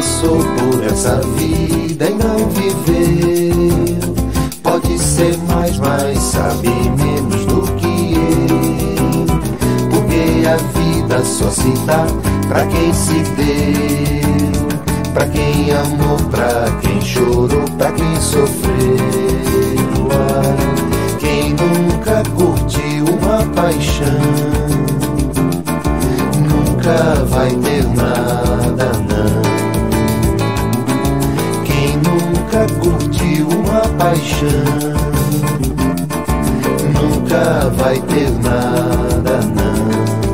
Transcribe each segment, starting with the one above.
passou por essa vida e não viveu. Pode ser mais, mas sabe menos do que eu. Porque a vida só se dá pra quem se deu, pra quem amou, pra quem chorou, pra quem sofreu. Quem nunca curtiu uma paixão nunca vai ter nada, não. Quem nunca curtiu uma paixão nunca vai ter nada, não.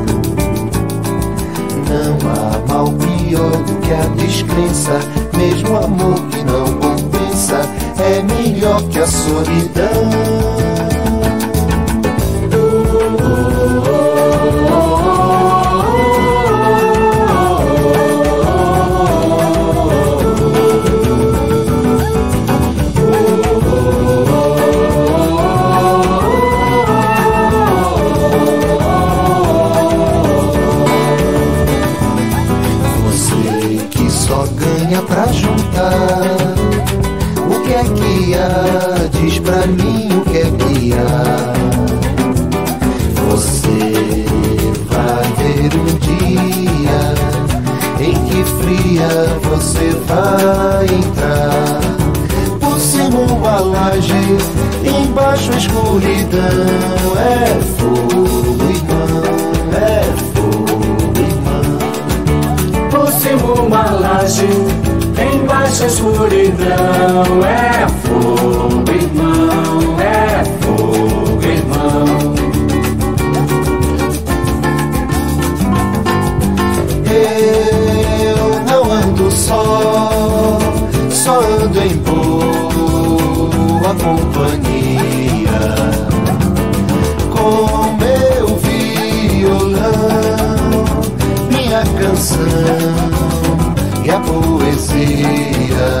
Não há mal pior do que a descrença, mesmo amor que não compensa é melhor que a solidão. Pra juntar, o que é que há? Diz pra mim o que é que há. Você vai ver um dia em que fria você vai entrar. Por cima uma laje, embaixo a escuridão. É fogo, irmão, é fogo, irmão. Por cima uma laje, embaixo a escuridão. É fogo, irmão, é fogo, irmão. Eu não ando só ando em boa companhia, com meu violão, minha canção e a poesia.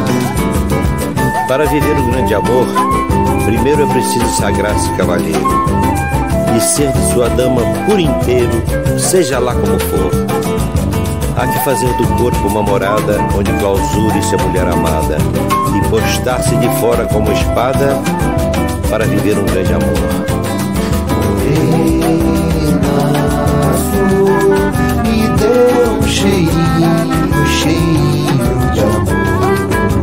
Para viver um grande amor, primeiro é preciso sagrar-se cavalheiro e ser de sua dama por inteiro, seja lá como for. Há que fazer do corpo uma morada onde clausure-se a mulher amada e postar-se de fora como espada para viver um grande amor. Morena flor, me deu um cheirinho, cheirinho de amor.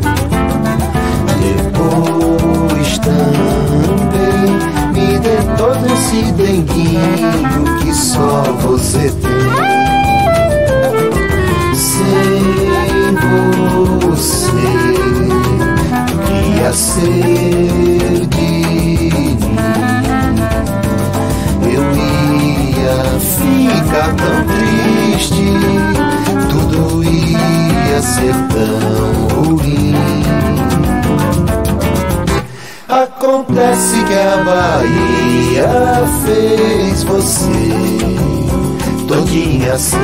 Depois também me dê todo esse denguinho que só você tem. Sem você ia ser de mim. Eu ia ficar tão triste, tudo ia ser tão ruim. Acontece que a Bahia fez você todinha assim.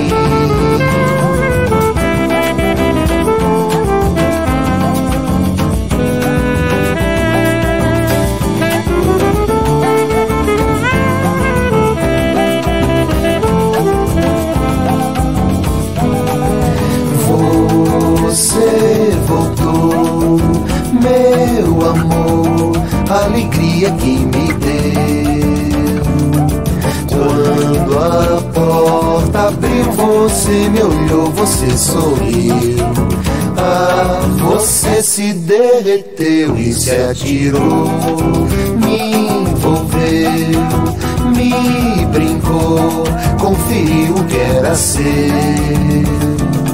Você voltou, meu amor, a alegria que me deu. Quando a porta abriu, você me olhou, você sorriu. Ah, você se derreteu e se atirou, me envolveu, me brincou, conferiu o que era seu.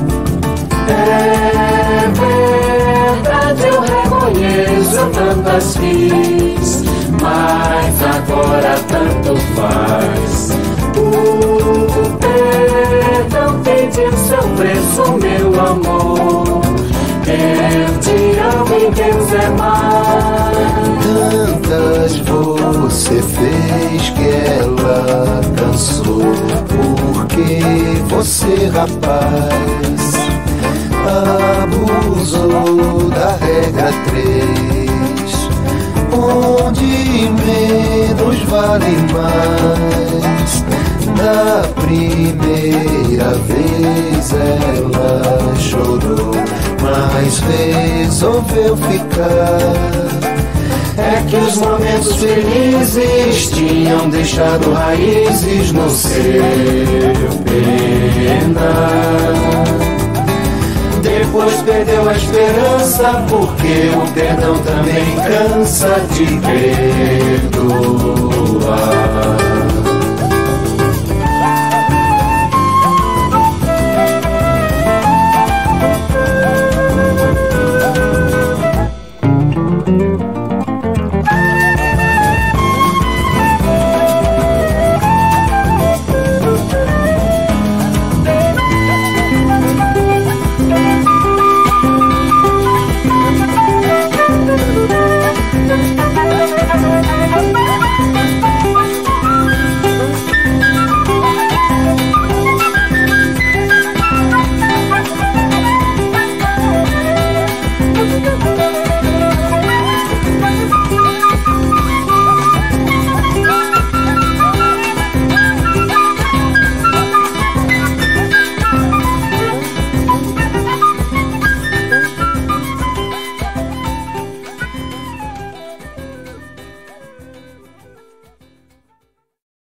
É verdade, eu reconheço, tantas fiz, mas agora tanto faz. O perdão tem de seu preço, meu amor. Eu te amo e Deus é mais. Tantas você fez que ela cansou, porque você, rapaz, abusou da regra 3, onde menos vale mais. Da primeira vez ela chorou, mas resolveu ficar. É que os momentos felizes tinham deixado raízes no seu penar. Depois perdeu a esperança, porque o perdão também cansa de perdoar.